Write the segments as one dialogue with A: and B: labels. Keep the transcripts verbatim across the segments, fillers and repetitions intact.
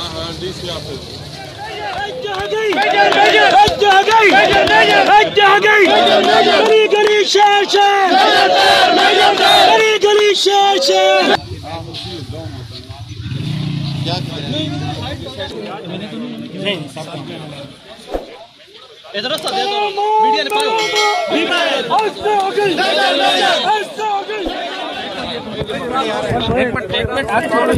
A: DC office
B: गली गली शहर शहर गली गली शहर शहर
C: इधर से दे दो मीडिया ने पायो एक मिनट एक मिनट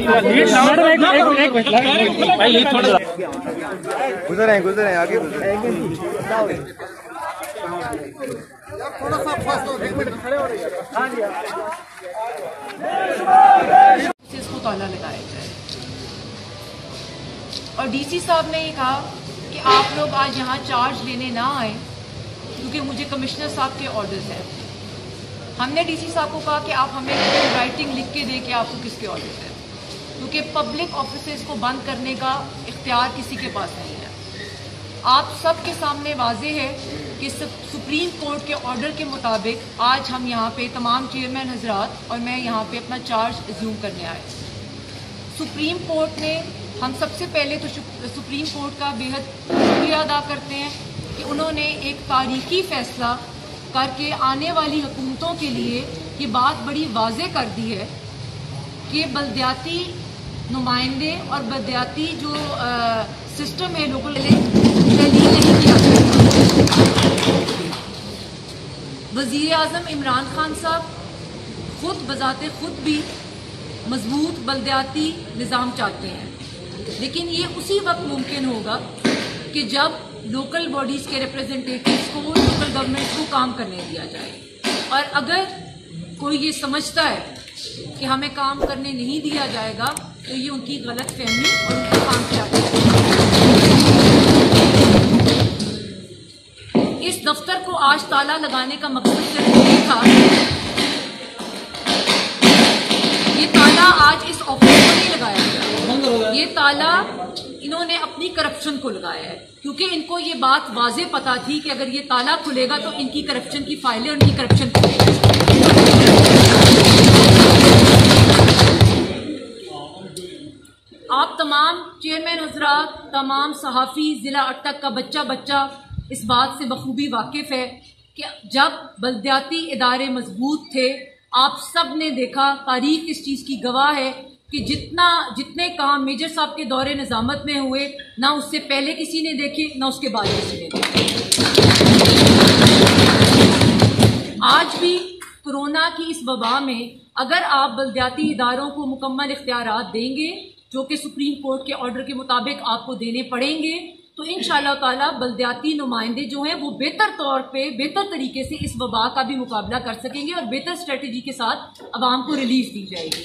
C: एक मिनट भाई ये थोड़ा
D: गुजर रहे गुजर रहे आगे थोड़ा सा फास्ट हो एक मिनट खड़े हो रही है। हां जी
E: इसको ताला लगाया जाए और डीसी साहब ने ये कहा कि आप लोग आज यहाँ चार्ज लेने ना आए क्योंकि मुझे कमिश्नर साहब के ऑर्डर्स हैं। हमने डीसी साहब को कहा कि आप हमें राइटिंग लिख के दें कि आपको किसके ऑर्डर्स हैं, क्योंकि पब्लिक ऑफिसेज को बंद करने का इख्तियार किसी के पास नहीं है। आप सब के सामने वाज़ेह है कि सुप्रीम कोर्ट के ऑर्डर के मुताबिक आज हम यहाँ पे तमाम चेयरमैन हजरात और मैं यहाँ पे अपना चार्ज एज्यूम करने आए। सुप्रीम कोर्ट ने हम सबसे पहले तो सुप्रीम कोर्ट का बेहद शुक्रिया अदा करते हैं कि उन्होंने एक तारीखी फैसला करके आने वाली हुकूमतों के लिए ये बात बड़ी वाज़ेह कर दी है कि बलदियाती नुमाइंदे और बलदियाती जो आ, सिस्टम है लोकल तहलील नहीं किया जाएगा। वज़ीर आज़म इमरान खान साहब खुद बजाते खुद भी मजबूत बलदियाती निज़ाम चाहते हैं, लेकिन ये उसी वक्त मुमकिन होगा कि जब लोकल बॉडीज़ के रिप्रेजेंटेटिव्स को लोकल गवर्नमेंट को काम करने दिया जाए। और अगर कोई ये समझता है कि हमें काम करने नहीं दिया जाएगा तो ये उनकी गलत फहमी और उनका काम क्या है। इस दफ्तर को आज ताला लगाने का मकसद सिर्फ ये था, ये ताला आज इस ऑफिस को नहीं लगाया गया, ये ताला इन्होंने अपनी करप्शन को लगाया है, क्योंकि इनको ये बात वाज़ेह पता थी कि अगर ये ताला खुलेगा तो इनकी करप्शन की फाइलें और इनकी करप्शन खुलेगी। आप तमाम चेयरमैन हजरात, तमाम सहाफ़ी, ज़िला अटक का बच्चा बच्चा इस बात से बखूबी वाकिफ़ है कि जब बलदियाती इदारे मजबूत थे, आप सब ने देखा, तारीख इस चीज़ की गवाह है कि जितना जितने काम मेजर साहब के दौरे निज़ामत में हुए, ना उससे पहले किसी ने देखे ना उसके बाद किसी ने देखे। आज भी कोरोना की इस वबा में अगर आप बलदियाती इदारों को मुकम्मल इख्तियारात देंगे जो कि सुप्रीम कोर्ट के ऑर्डर के मुताबिक आपको देने पड़ेंगे, तो इंशाअल्लाह ताला बलदियाती नुमाइंदे जो हैं वो बेहतर तौर पे बेहतर तरीके से इस वबा का भी मुकाबला कर सकेंगे और बेहतर स्ट्रेटजी के साथ अवाम को रिलीफ दी जाएगी।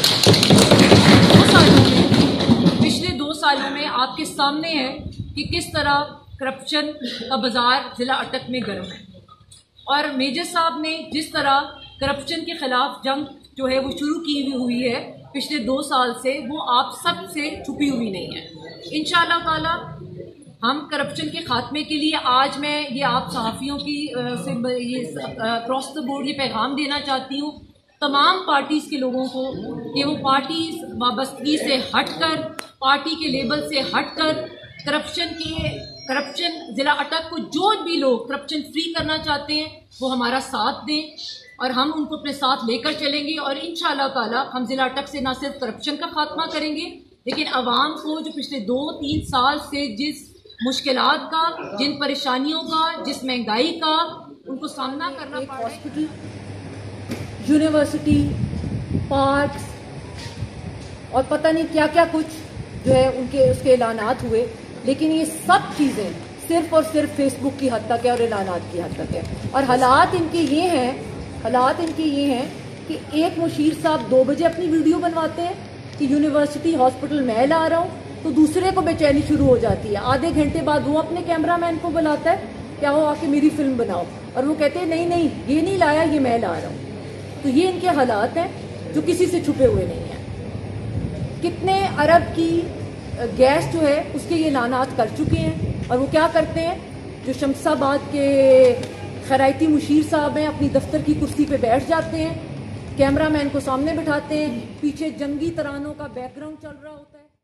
E: दो सालों में पिछले दो सालों में आपके सामने है कि किस तरह करप्शन का बाजार ज़िला अटक में गर्म है और मेजर साहब ने जिस तरह करप्शन के खिलाफ जंग जो है वो शुरू की हुई है पिछले दो साल से, वो आप सब से छुपी हुई नहीं है। इंशाअल्लाह ताला हम करप्शन के खात्मे के लिए आज मैं ये आप सहाफ़ियों की से ये क्रॉस द बोर्ड ये पैगाम देना चाहती हूँ तमाम पार्टीज़ के लोगों को कि वो पार्टीज़ वाबस्तगी से हटकर, पार्टी के लेबल से हटकर करप्शन के करप्शन ज़िला अटक को जो भी लोग करप्शन फ्री करना चाहते हैं वो हमारा साथ दें और हम उनको अपने साथ लेकर चलेंगे और इंशाअल्लाह ताला हम ज़िला अटक से न सिर्फ करप्शन का खात्मा करेंगे, लेकिन आवाम को जो पिछले दो तीन साल से जिस मुश्किलात का, जिन परेशानियों का, जिस महंगाई का उनको सामना करना पड़ रहा है। हॉस्पिटल, यूनिवर्सिटी, पार्क्स और पता नहीं क्या क्या कुछ जो है उनके उसके ऐलानात हुए, लेकिन ये सब चीज़ें सिर्फ और सिर्फ फेसबुक की हद तक है और ऐलानात की हद तक है। और हालात इनके ये हैं हालात इनके ये हैं कि एक मुशीर साहब दो बजे अपनी वीडियो बनवाते हैं कि यूनिवर्सिटी हॉस्पिटल मैं ला रहा हूँ, तो दूसरे को बेचैनी शुरू हो जाती है। आधे घंटे बाद वो अपने कैमरामैन को बुलाता है, क्या हो आके मेरी फिल्म बनाओ, और वो कहते हैं नहीं नहीं ये नहीं लाया, ये मैं ला रहा हूँ। तो ये इनके हालात हैं जो किसी से छुपे हुए नहीं हैं। कितने अरब की गैस जो है उसके ये ऐलानात कर चुके हैं और वो क्या करते हैं, जो शमसाबाद के खैराती मुशीर साहब हैं अपनी दफ्तर की कुर्सी पे बैठ जाते हैं, कैमरामैन को सामने बिठाते हैं, पीछे जंगी तरानों का बैकग्राउंड चल रहा होता है।